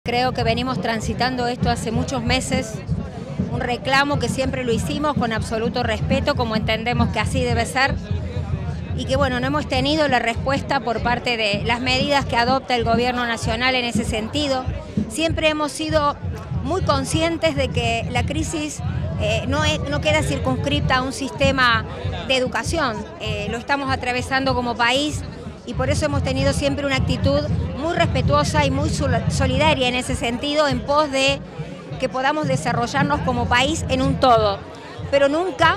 Creo que venimos transitando esto hace muchos meses, un reclamo que siempre lo hicimos con absoluto respeto, como entendemos que así debe ser, y que bueno, no hemos tenido la respuesta por parte de las medidas que adopta el gobierno nacional en ese sentido. Siempre hemos sido muy conscientes de que la crisis no queda circunscripta a un sistema de educación, lo estamos atravesando como país y por eso hemos tenido siempre una actitud muy respetuosa y muy solidaria en ese sentido, en pos de que podamos desarrollarnos como país en un todo, pero nunca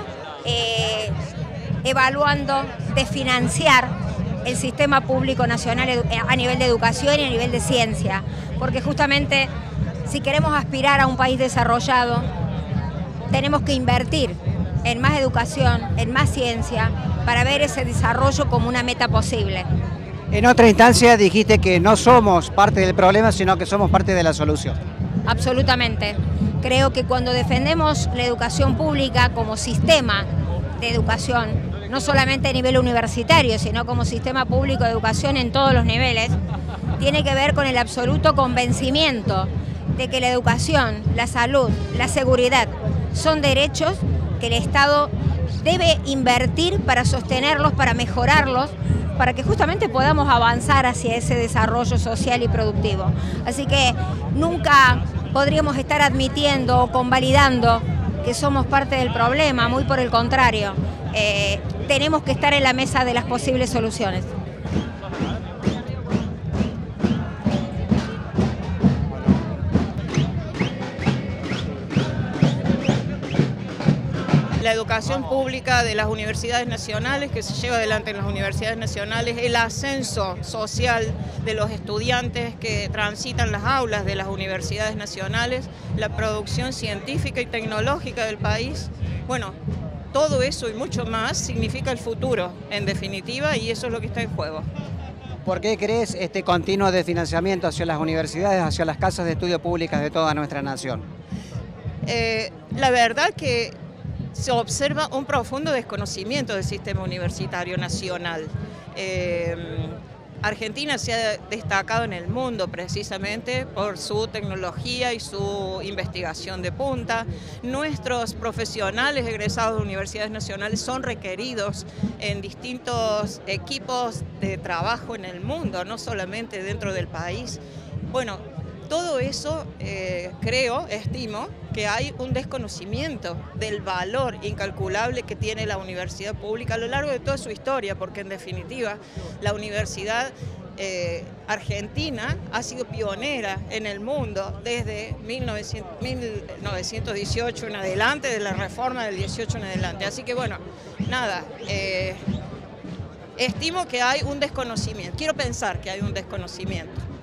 evaluando de financiar el sistema público nacional a nivel de educación y a nivel de ciencia, porque justamente si queremos aspirar a un país desarrollado, tenemos que invertir en más educación, en más ciencia, para ver ese desarrollo como una meta posible. En otra instancia dijiste que no somos parte del problema, sino que somos parte de la solución. Absolutamente. Creo que cuando defendemos la educación pública como sistema de educación, no solamente a nivel universitario, sino como sistema público de educación en todos los niveles, tiene que ver con el absoluto convencimiento de que la educación, la salud, la seguridad son derechos que el Estado debe invertir para sostenerlos, para mejorarlos, para que justamente podamos avanzar hacia ese desarrollo social y productivo. Así que nunca podríamos estar admitiendo o convalidando que somos parte del problema, muy por el contrario. Tenemos que estar en la mesa de las posibles soluciones. La educación pública de las universidades nacionales, que se lleva adelante en las universidades nacionales, el ascenso social de los estudiantes que transitan las aulas de las universidades nacionales, la producción científica y tecnológica del país. Bueno, todo eso y mucho más significa el futuro, en definitiva, y eso es lo que está en juego. ¿Por qué crees este continuo desfinanciamiento hacia las universidades, hacia las casas de estudio públicas de toda nuestra nación? La verdad que se observa un profundo desconocimiento del sistema universitario nacional. Argentina se ha destacado en el mundo precisamente por su tecnología y su investigación de punta. Nuestros profesionales egresados de universidades nacionales son requeridos en distintos equipos de trabajo en el mundo, no solamente dentro del país. Bueno, todo eso estimo que hay un desconocimiento del valor incalculable que tiene la universidad pública a lo largo de toda su historia, porque en definitiva la universidad argentina ha sido pionera en el mundo desde 1918 en adelante, de la reforma del 18 en adelante. Así que bueno, nada, estimo que hay un desconocimiento, quiero pensar que hay un desconocimiento.